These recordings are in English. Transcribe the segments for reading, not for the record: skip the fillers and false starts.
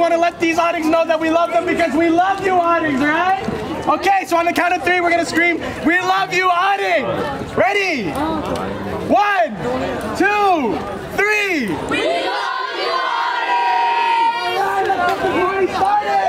want to let these Onyx know that we love them because we love you, Onyx, right? Okay, so on the count of 3, we're gonna scream, "We love you, Onyx!" Ready? 1, 2, 3. We love you, Onyx! Alright, let's get the party started!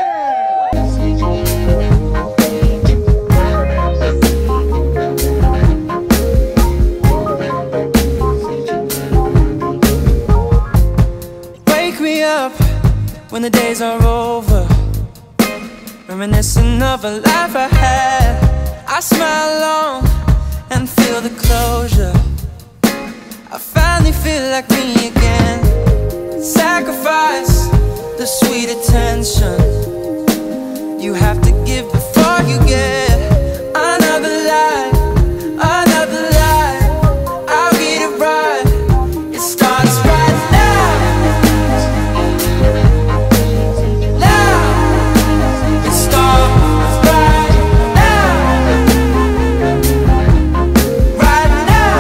Wake me up when the days are over, reminiscing of a life I had. I smile long and feel the closure. I finally feel like me again. Sacrifice the sweet attention you have to give before you get another life, another life. I'll get it right. It starts right now. Now. It starts right now. Right now.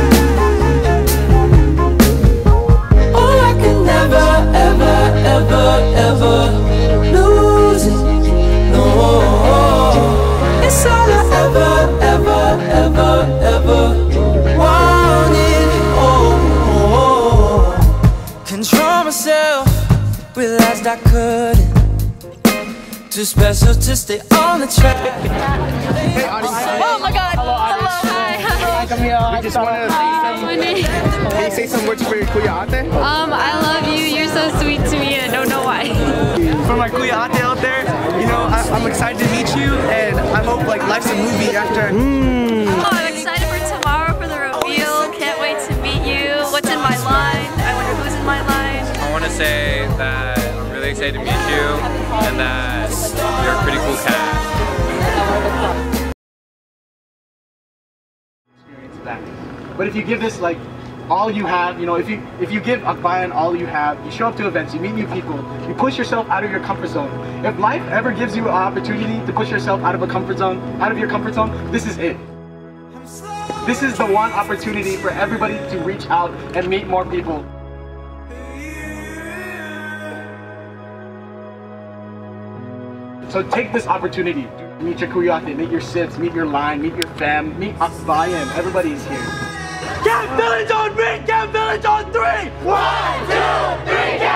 Oh, I can never, ever, ever, ever lose it. No, it's all I ever, ever, ever, ever wanted. Oh, control myself, realized I couldn't. Too special to stay on the track. Oh my God! Hello, hi. We just want to can you say some words for your Kuya Ate? I love you. You're so sweet to me. I don't know why. For my Kuya Ate out there, you know, I'm excited to meet you, and I hope like life's a movie after. Oh, I'm excited for tomorrow for the reveal. Can't wait to meet you. What's in my line? I wonder who's in my line. I want to say that I'm really excited to meet you and that you're a pretty cool cat. But if you give this like all you have, you know, if you give Akbayan all you have, you show up to events, you meet new people, you push yourself out of your comfort zone. If life ever gives you an opportunity to push yourself out of a comfort zone, out of your comfort zone, this is it. This is the one opportunity for everybody to reach out and meet more people. So take this opportunity. Meet your Kuya Ate, meet your Sibs, meet your line, meet your fam, meet Akbayan. Everybody's here. Camp Village on 3! Camp Village on 3! 1, 2, 3,